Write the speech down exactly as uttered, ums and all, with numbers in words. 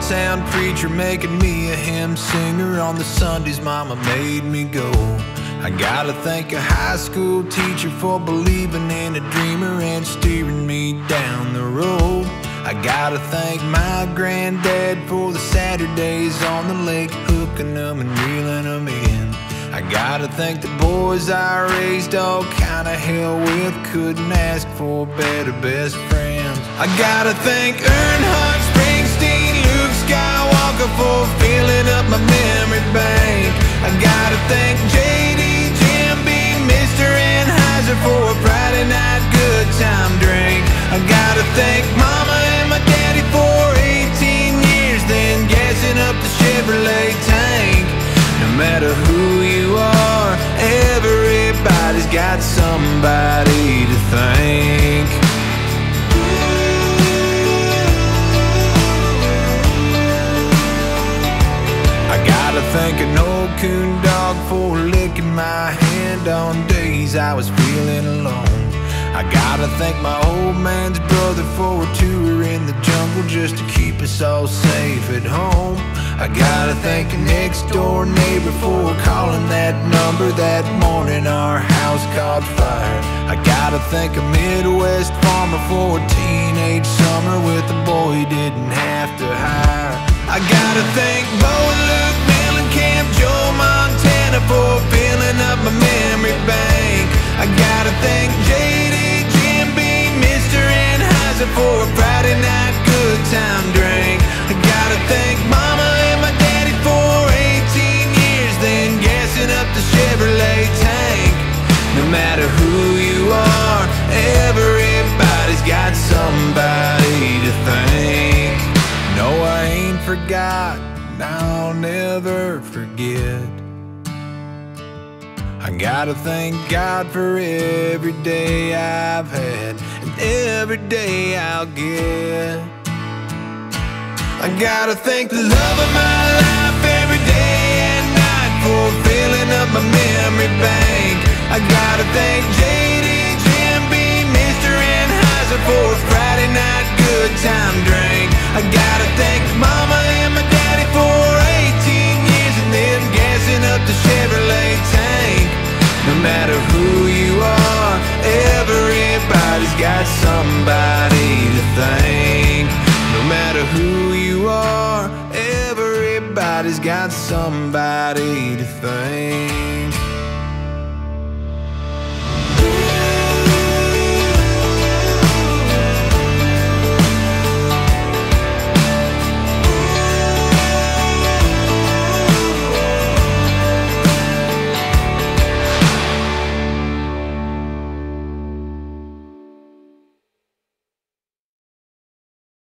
town preacher making me a hymn singer. On the Sundays mama made me go. I gotta thank a high school teacher for believing in a dreamer and steering me down the road. I gotta thank my granddad for the Saturdays on the lake, hooking them and reeling them in. I gotta thank the boys I raised all kind of hell with, couldn't ask for better best friends. I gotta thank Earnhardt, Springsteen, Luke Skywalker for filling up my memory bank. I gotta thank J D, Jim Beam, Mister Anheuser for a Friday night good time drink. I gotta thank Mama and my daddy for eighteen years, then gassing up the Chevrolet tank. No matter who you are, everybody's got somebody to thank. I gotta thank an old coon dog for licking my hand on days I was feeling alone. I gotta thank my old man's brother for a tour in the jungle just to keep us all safe at home. I gotta thank a next door neighbor for calling that number that morning our house caught fire. I gotta thank a Midwest farmer for a teenage summer with a boy he didn't have to hire. I gotta thank Bo and Luke, Mellencamp, Joe Montana for filling up my memory bank. I gotta thank J D, Jim Beam, Mister Anheuser for a Friday night good time drink. I gotta thank Mama and my daddy for eighteen years, then gassing up the Chevrolet tank. No matter who you are, everybody's got somebody to thank. No, I ain't forgot, I'll never forget. I gotta thank God for every day I've had and every day I'll get. I gotta thank the love of my life every day and night for filling up my memory bank. I gotta thank J D, Jim Beam, Mister Anheuser for a Friday night good time drink. I gotta thank Mama and my daddy for eighteen years and then gassing up the Chevrolet tank. No matter who you are, everybody's got somebody to thank. No matter who you are, everybody's got somebody to thank.